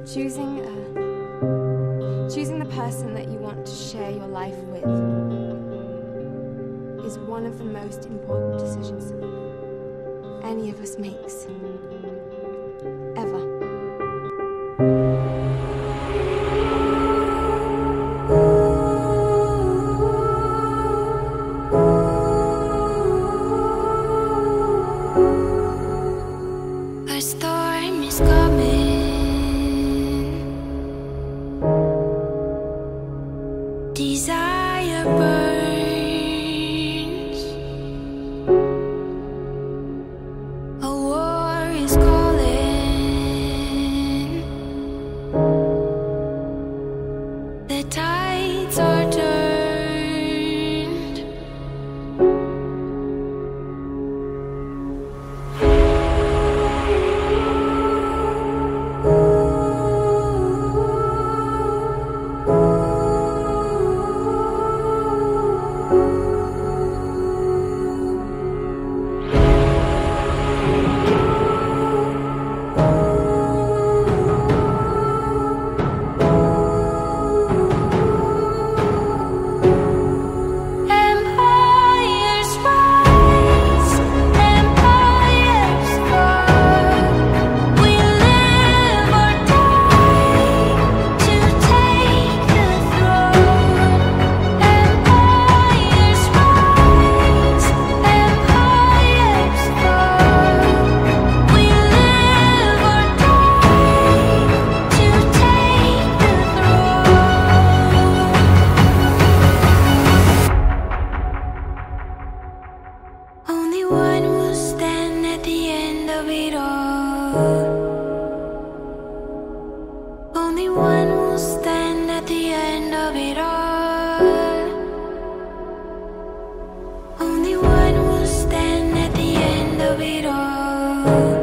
Choosing the person that you want to share your life with is one of the most important decisions any of us makes, ever. A storm is coming. Desire burns. A war is calling. The tides are turned. Only one will stand at the end of it all. Only one will stand at the end of it all. Only one will stand at the end of it all.